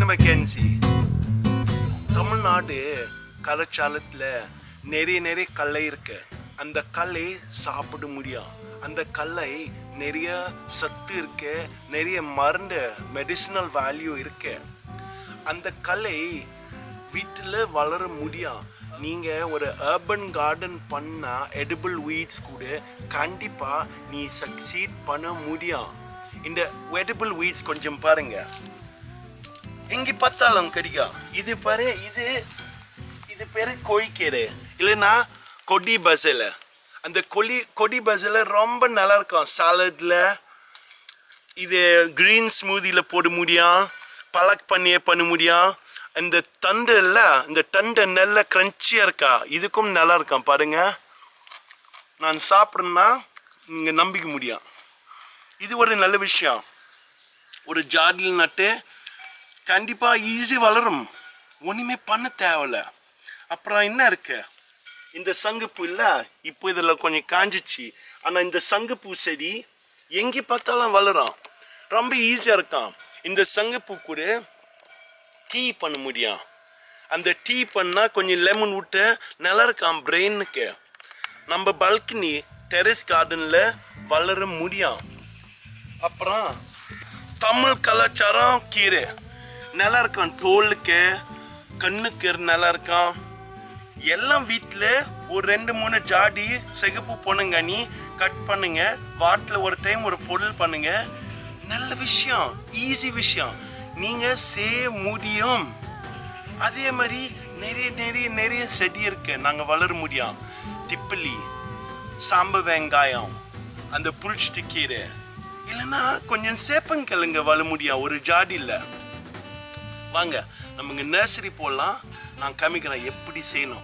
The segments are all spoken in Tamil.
மெக்கன்சி. தமிழ்நாடு கலாச்சாரத்தில் நிறைய கலை இருக்கு. அந்த கலை சாப்பிட முடியும். அந்த கலை நிறைய சத்து இருக்கு, நிறைய மருந்து மெடிசினல் வேல்யூ இருக்கு. அந்த கலை வீட்டில் வளர முடியும். நீங்கள் ஒரு அர்பன் கார்டன் பண்ணால் எடிபிள் வீட்ஸ் கூட கண்டிப்பாக நீ சக்சீட் பண்ண முடியும். இந்த எடிபிள் வீட்ஸ் கொஞ்சம் பாருங்க, எங்கே பார்த்தாலும் கிடைக்கும். இது பாரு, இது பேர் கோழிக்கீரை இல்லைன்னா கொடி பசலை. அந்த கொடி பசலை ரொம்ப நல்லா இருக்கும் சாலட்ல. இது கிரீன் ஸ்மூதியில் போட முடியும், பலக் பண்ண முடியும். இந்த தண்டு இல்லை, இந்த தண்டு நல்லா கிரன்ச்சியாக இருக்கா, இதுக்கும் நல்லா இருக்கும் பாருங்க. நான் சாப்பிட்றேன்னா நீங்கள் நம்பிக்க முடியும். இது ஒரு நல்ல விஷயம். ஒரு ஜாடியில் நட்டு கண்டிப்பாக ஈஸி வளரும், ஒன்றுமே பண்ண தேவையில்ல. அப்புறம் என்ன இருக்கு, இந்த சங்குப்பூ இல்லை, இப்போ இதில் கொஞ்சம் காஞ்சிச்சு. ஆனால் இந்த சங்குப்பூ செடி எங்கே பார்த்தாலும் வளரும், ரொம்ப ஈஸியாக இருக்கும். இந்த சங்குப்பூ கூட டீ பண்ண முடியும். அந்த டீ பண்ணால் கொஞ்சம் லெமன் விட்டு நல்லா இருக்கான் பிரெயினுக்கு. நம்ம பால்கனி டெரஸ் கார்டனில் வளர முடியும். அப்புறம் தமிழ் கலாச்சாரம் கீரை நல்லா இருக்கும், தோலுக்கு கண்ணுக்கு நல்லா இருக்கும். எல்லாம் வீட்டில் ஒரு 2-3 ஜாடி சிகப்பு பொண்ணுங்கனி கட் பண்ணுங்க, வாட்டில் ஒரு டைம் ஒரு பொருள் பண்ணுங்க. நல்ல விஷயம், ஈஸி விஷயம், நீங்கள் செய்ய முடியும். அதே மாதிரி நிறைய செடி இருக்கு, நாங்கள் வளர முடியும். திப்பிலி, சாம்ப வெங்காயம், அந்த புளிச்சிட்டு கீரை இல்லைன்னா கொஞ்சம் சேப்பங்கிழங்க வளர முடியும் ஒரு ஜாடியில். வாங்க நமக்கு நர்சரி போடலாம், நான் காமிக்கிறேன் எப்படி செய்யணும்.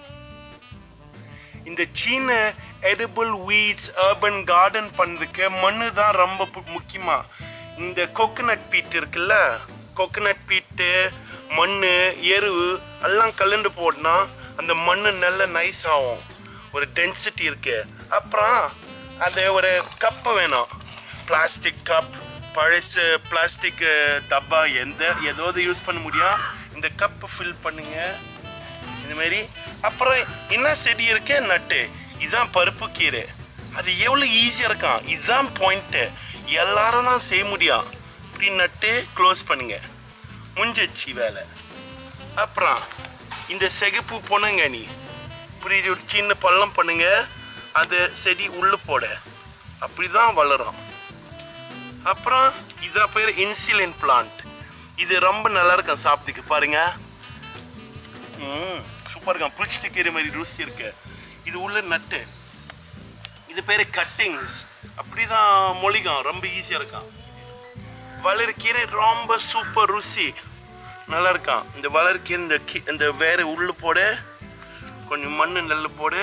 இந்த சீன எடிபிள் வீட்ஸ் அர்பன் கார்டன் பண்ணுறதுக்கு மண்ணு தான் ரொம்ப முக்கியமாக. இந்த கோகனட் பீட் இருக்குல்ல, கோகனட் பீட்டு, மண், எருவு எல்லாம் கலந்து போடனா அந்த மண் நல்ல நைஸ் ஆகும், ஒரு டென்சிட்டி இருக்கு. அப்புறம் அது ஒரு கப்பு வேணும், பிளாஸ்டிக் கப், பழசு பிளாஸ்டிக் டப்பா ஏதாவது யூஸ் பண்ண முடியும். இந்த கப்பு ஃபில் பண்ணுங்க இதுமாரி. அப்புறம் என்ன செடி இருக்கு, நட்டு. இதுதான் பருப்பு கீரை, அது எவ்வளோ ஈஸியாக இருக்கான். இதுதான் பாயிண்ட்டு, எல்லாரும் தான் செய்ய முடியும். இப்படி நட்டு க்ளோஸ் பண்ணுங்க, முடிஞ்சிச்சு வேலை. அப்புறம் இந்த சிகப்பு பொண்ணுங்கனி இப்படி ஒரு சின்ன பள்ளம் பண்ணுங்க, அது செடி உள்ளே போட அப்படி தான் வளரும். அப்புறம் இதான் பேர் இன்சுலின் பிளான்ட். இது ரொம்ப நல்லா இருக்கும் சாப்பிட்டுக்கு பாருங்க, சூப்பர் இருக்கும், புளிச்சிட்டு கீரை மாதிரி ருசி இருக்கு. இது உள்ள நட்டு, இது பேர் கட்டிங்ஸ். அப்படி தான் மொழிகம், ரொம்ப ஈஸியாக இருக்கும். வளர கீரை ரொம்ப சூப்பர் ருசி, நல்லா இருக்கான். இந்த வளர்க்கீரை இந்த வேற உள்ள போட, கொஞ்சம் மண் நெல் போடு,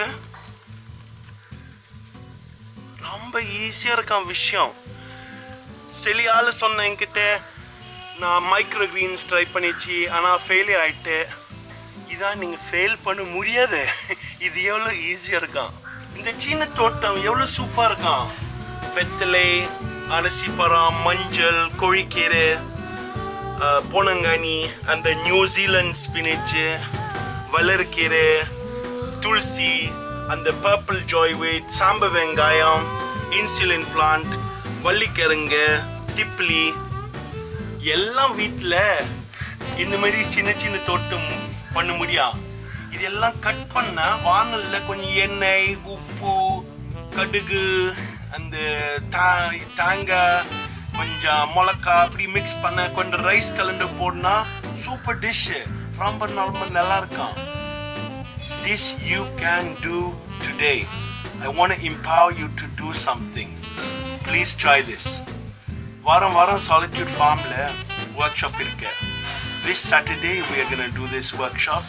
ரொம்ப ஈஸியாக இருக்கான் விஷயம். செலியால் சொன்ன என்கிட்ட, நான் மைக்ரோ கிரீன்ஸ் ட்ரை பண்ணிச்சு ஆனால் ஃபெயிலே ஆகிட்டு. இதான் நீங்கள் ஃபெயில் பண்ண முடியாது, இது எவ்வளோ ஈஸியாக இருக்கான். இந்த சின்ன தோட்டம் எவ்வளோ சூப்பராக இருக்கான். வெத்தலை, அரிசி பழம், மஞ்சள், கோழிக்கீரை, பொனங்கானி, அந்த நியூசிலாந்து ஸ்பினிச்சு, வளர்க்கீரை, துளசி, அந்த பர்பிள் ஜாய்வேட், சாம்ப வெங்காயம், இன்சுலின் பிளான்ட், வள்ளிக்கிழங்க, திப்பிலி எல்லாம் வீட்டில் இந்த மாதிரி சின்ன தோட்டம் பண்ண முடியும். இதெல்லாம் கட் பண்ண வானலில் கொஞ்சம் எண்ணெய், உப்பு, கடுகு, அந்த தேங்காய், கொஞ்சம் மிளகா அப்படி மிக்ஸ் பண்ண கொஞ்சம் ரைஸ் கலந்து போடனா சூப்பர் டிஷ்ஷு, ரொம்ப நல்லா இருக்கும். This you can do today. I want to empower you to do something. Please try this. வாரம் Solitude Farmல workshop இருக்கு. This Saturday we are going to do this workshop.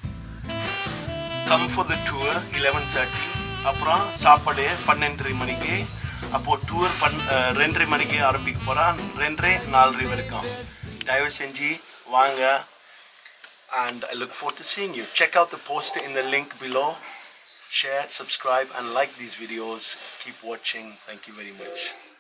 Come for the tour 11:30. அப்புறம் சாப்பாடு 12:30 மணிக்கு. அப்போ டூர் 2:30 மணிக்கு ஆரம்பிக்க போகிறான், 2:30-4:30 வரைக்கும். தயவு செஞ்சு வாங்க. And I look forward to seeing you. Check out the poster in the link below. Share, subscribe and like these videos. Keep watching. Thank you very much.